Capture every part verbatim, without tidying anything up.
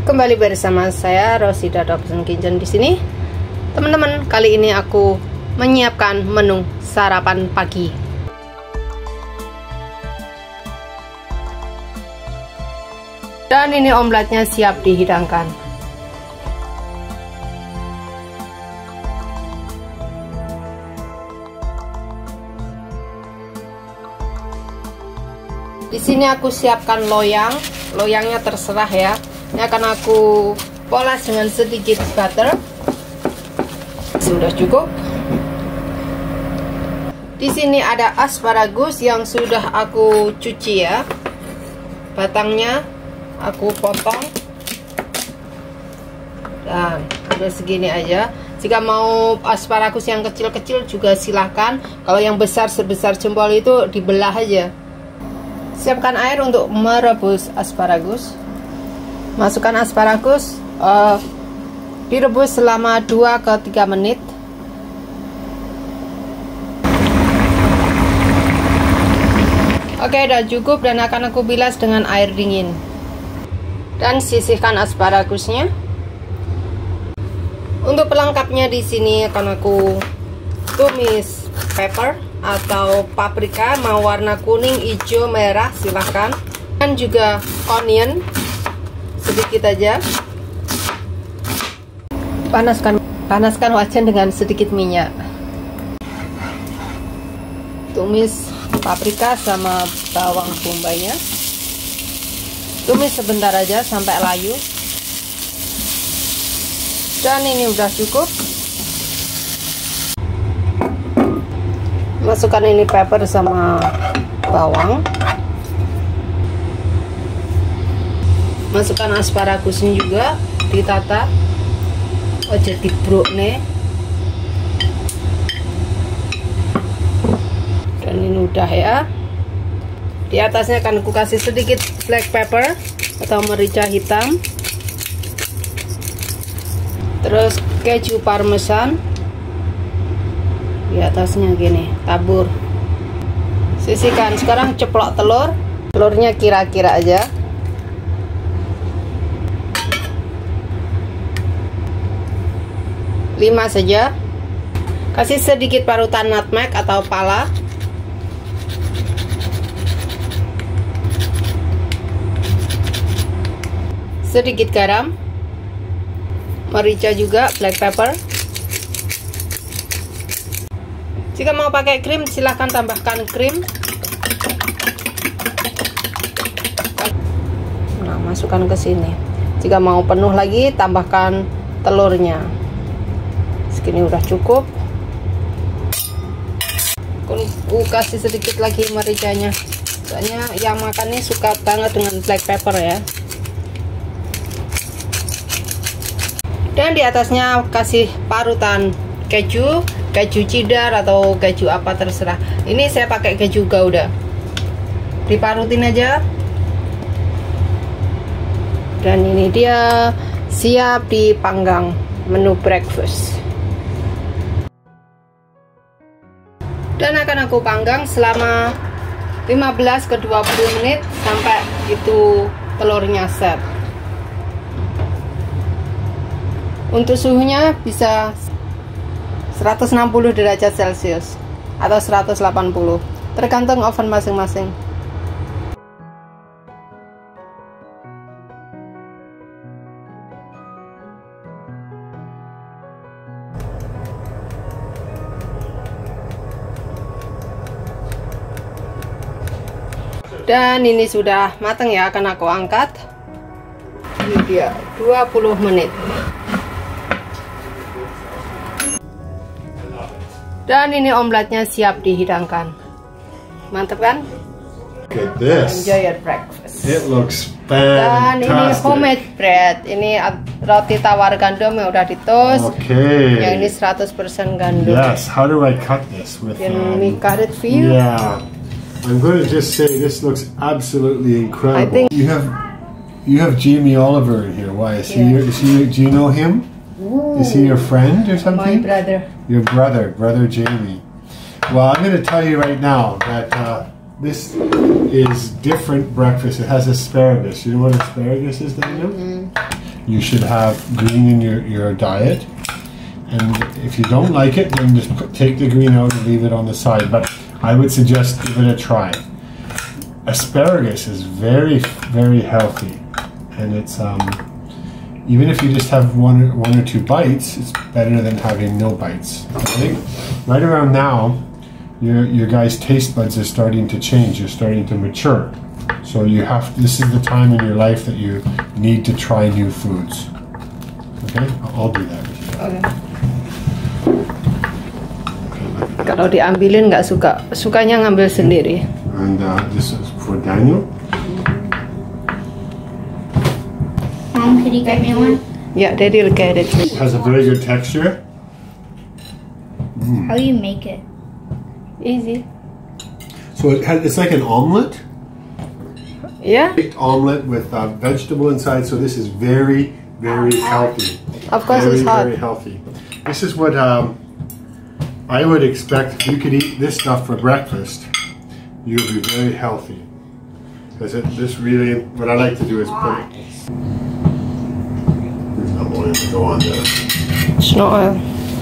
Kembali bersama saya Rosida Dobson Kitchen di sini. Teman-teman, kali ini aku menyiapkan menu sarapan pagi. Dan ini omeletnya siap dihidangkan. Di sini aku siapkan loyang. Loyangnya terserah ya. Ini akan aku poles dengan sedikit butter. Sudah cukup. Di sini ada asparagus yang sudah aku cuci ya. Batangnya aku potong. Dan udah segini aja. Jika mau asparagus yang kecil-kecil juga silahkan. Kalau yang besar sebesar jempol itu dibelah aja. Siapkan air untuk merebus asparagus. Masukkan asparagus, uh, direbus selama dua ke tiga menit. Oke, udah cukup dan akan aku bilas dengan air dingin. Dan sisihkan asparagusnya. Untuk pelengkapnya di sini akan aku tumis pepper atau paprika, mau warna kuning, hijau, merah silahkan. Dan juga onion sedikit aja. Panaskan panaskan wajan dengan sedikit minyak. Tumis paprika sama bawang bombaynya. Tumis sebentar aja sampai layu. Dan ini udah cukup. Masukkan ini pepper sama bawang. Masukkan asparagusnya juga, ditata. Oh, jadi brokne. Dan ini udah ya. Di atasnya akan aku kasih sedikit black pepper atau merica hitam. Terus keju parmesan. Di atasnya gini, tabur. Sisihkan. Sekarang ceplok telur. Telurnya kira-kira aja. lima saja. Kasih sedikit parutan nutmeg atau pala. Sedikit garam. Merica juga, black pepper. Jika mau pakai krim silahkan tambahkan krim. Nah, masukkan ke sini. Jika mau penuh lagi tambahkan telurnya. Segini udah cukup. Aku kasih sedikit lagi mericanya. Soalnya yang makan ini suka banget dengan black pepper ya. Dan di atasnya kasih parutan keju, keju cheddar atau keju apa terserah. Ini saya pakai keju Gouda. Diparutin aja. Dan ini dia siap dipanggang menu breakfast. Dan akan aku panggang selama lima belas ke dua puluh menit sampai itu telurnya set. Untuk suhunya bisa seratus enam puluh derajat celcius atau seratus delapan puluh, tergantung oven masing-masing. Dan ini sudah matang ya, akan aku angkat. Ini dia dua puluh menit. Dan ini omeletnya siap dihidangkan. Mantap kan? Look at this. Enjoy your breakfast. It looks fantastic. Dan ini homemade bread. Ini roti tawar gandum yang udah ditoast. Okay. Yang ini seratus persen gandum. Yes. How do I cut this? With Can um, we cut it for you? Yeah. I'm going to just say this looks absolutely incredible. I think you have you have Jamie Oliver in here. Why is he? Yeah. Your, is he? Do you know him? Ooh. Is he your friend or something? My brother. Your brother, brother Jamie. Well, I'm going to tell you right now that uh, this is different breakfast. It has asparagus. You know what asparagus is, Daniel? Mm-hmm. you should have green in your, your diet. And if you don't like it, then just put, take the green out and leave it on the side. But I would suggest give it a try. Asparagus is very, very healthy. And it's, um, even if you just have one or, one or two bites, it's better than having no bites. I think right around now, your, your guys' taste buds are starting to change. You're starting to mature. So you have, this is the time in your life that you need to try new foods. Okay? I'll do that with you. Okay. Kalau diambilin nggak suka, sukanya ngambil sendiri. And uh, this is for Daniel. Mom, could you get me one? Yeah, Daddy will get it. It has a very good texture. How do you make it? Easy. So it has, it's like an omelet. Yeah. Baked omelet with uh, vegetable inside. So this is very, very healthy. Of course, very, it's hot. Very healthy. This is what um, I would expect. You could eat this stuff for breakfast. You'll be very healthy. Because it, this really, what I like to do is put. There's no oil to go on there. It's not oil.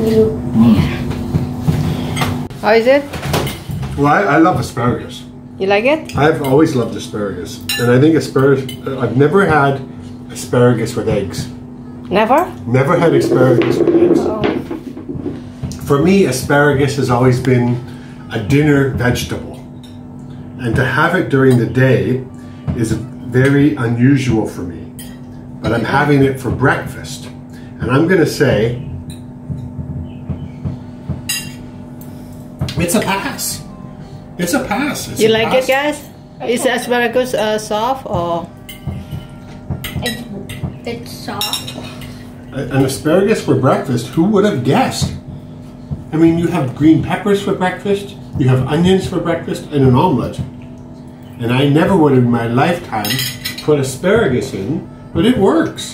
How is it? Well, I, I love asparagus. You like it? I've always loved asparagus, and I think asparagus. I've never had asparagus with eggs. Never? Never had asparagus with eggs. Oh. For me, asparagus has always been a dinner vegetable, and to have it during the day is very unusual for me. But I'm having it for breakfast, and I'm going to say it's a pass. It's a pass. It's You a like pass. it, guys? Is the asparagus uh, soft or? It's, it's soft. An asparagus for breakfast, who would have guessed? I mean, you have green peppers for breakfast, you have onions for breakfast, and an omelet. And I never would in my lifetime put asparagus in, but it works.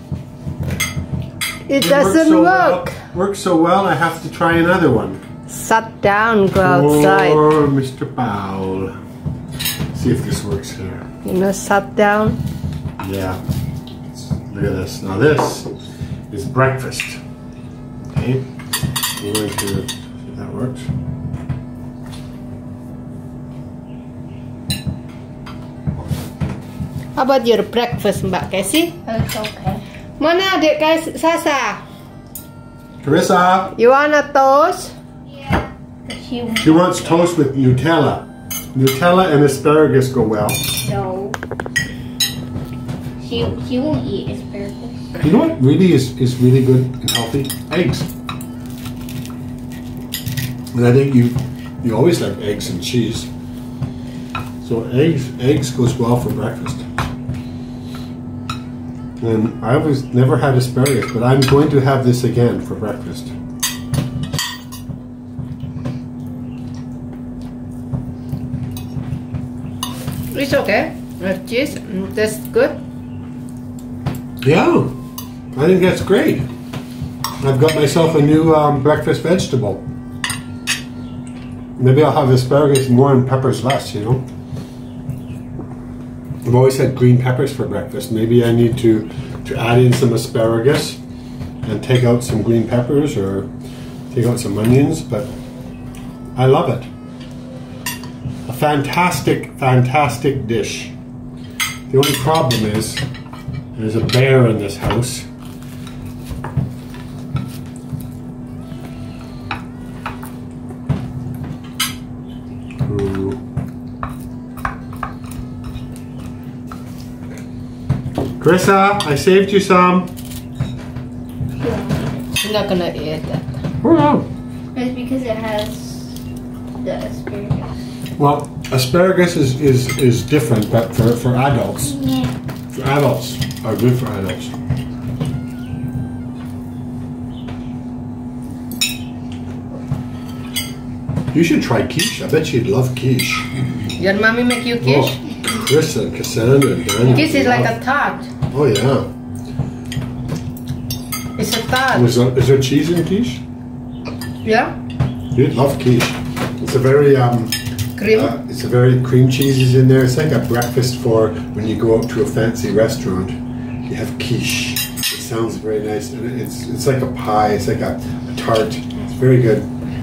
It It doesn't so work. Well, works so well, I have to try another one. Shut down, go outside. For Mister Powell. See if this works here. You know, shut down. Yeah. Look at this. Now this is breakfast. Okay. We're going to see if that works. How about your breakfast, Mbak Casey? It's okay. Mana adik guys Sasa? Carissa, You want a toast? Yeah. She, she wants toast with Nutella. Nutella and asparagus go well. no. She, she won't eat asparagus. You know what really is, is really good and healthy? Eggs. And I think you you always like eggs and cheese. So eggs eggs goes well for breakfast. And I was never had asparagus, but I'm going to have this again for breakfast. It's okay. Uh, cheese, mm, tastes good. Yeah, I think that's great. I've got myself a new um, breakfast vegetable. Maybe I'll have asparagus more and peppers less, you know. I've always had green peppers for breakfast. Maybe I need to, to add in some asparagus and take out some green peppers or take out some onions, but I love it. A fantastic, fantastic dish. The only problem is there's a bear in this house. Ooh. Carissa, I saved you some. You're not gonna eat that. Wow. It's because it has the asparagus. Well, asparagus is, is, is different, but for, for adults. Yeah. For adults are good for adults. You should try quiche. I bet you'd love quiche. Your mommy make you quiche? Oh, Chris and Cassandra and Daniel. Quiche is like love- a tart. Oh yeah. It's a tart. Is there, is there cheese in quiche? Yeah? You'd love quiche. It's a very um. Cream. Uh, it's a very cream cheese is in there. It's like a breakfast for when you go out to a fancy restaurant. You have quiche. It sounds very nice, and it's it's like a pie. It's like a, a tart. It's very good.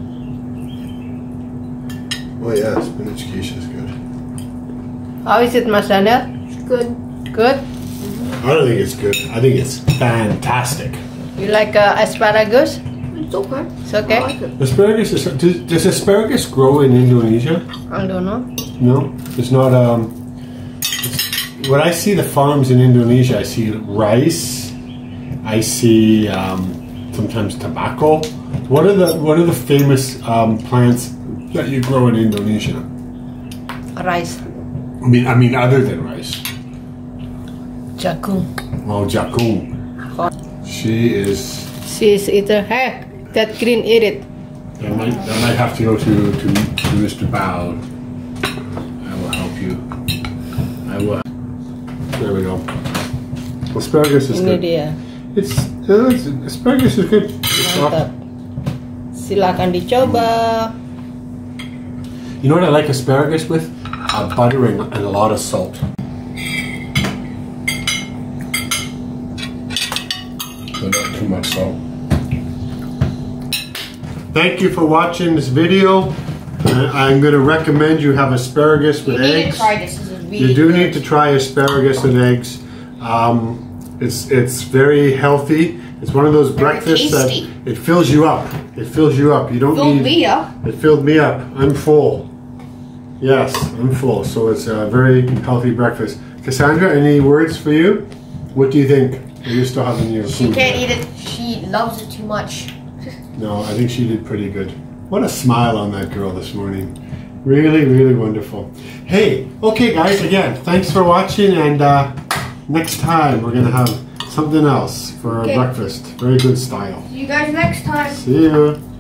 Oh yeah, spinach quiche is good. How is it, Mas Daniel? It's good. Good? I don't think it's good. I think it's fantastic. You like uh, asparagus? It's okay. It's okay? I like it. Asparagus is. Does, does asparagus grow in Indonesia? I don't know. No, it's not. Um, it's, when I see the farms in Indonesia, I see rice. I see um, sometimes tobacco. What are the What are the famous um, plants that you grow in Indonesia? Rice. I mean, I mean, other than rice. Jagung. Oh, jagung. She is. She's eater. Hey, that green, eat it. I might, I might have to go to, to, to Mister Bao. I will help you. I will. There we go. Asparagus is Ini good. dia. It's, uh, it's asparagus is good. It's Mantap. soft. Silakan dicoba. You know what I like asparagus with? Uh, butter and, and a lot of salt. So not too much salt. Thank you for watching this video. Uh, I'm going to recommend you have asparagus with You need eggs. to try this. This is really You do good. need to try asparagus and eggs. Um, it's it's very healthy. It's one of those Very breakfasts tasty. that it fills you up. It fills you up. You don't Filled need. me up. It filled me up. I'm full. Yes, I'm full. So it's a very healthy breakfast. Cassandra, any words for you? What do you think? Are you still having your She food? can't eat it. She loves it too much. No, I think she did pretty good. What a smile on that girl this morning. Really, really wonderful. Hey, okay guys, again, thanks for watching, and uh, next time we're going to have something else for our Okay. breakfast. Very good style. See you guys next time. See you.